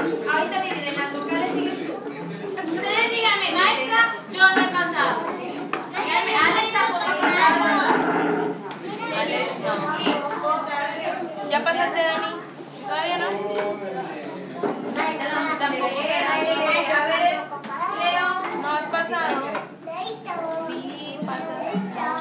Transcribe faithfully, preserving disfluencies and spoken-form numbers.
Ahorita mi vida, en las vocales sigues tú. Ustedes díganme, maestra, yo no he pasado. Díganme, Alex tampoco ha pasado. Alex, no. ¿Ya pasaste, Dani? ¿Todavía no? Tampoco. A ver, Leo. ¿No has pasado? Sí, pasa.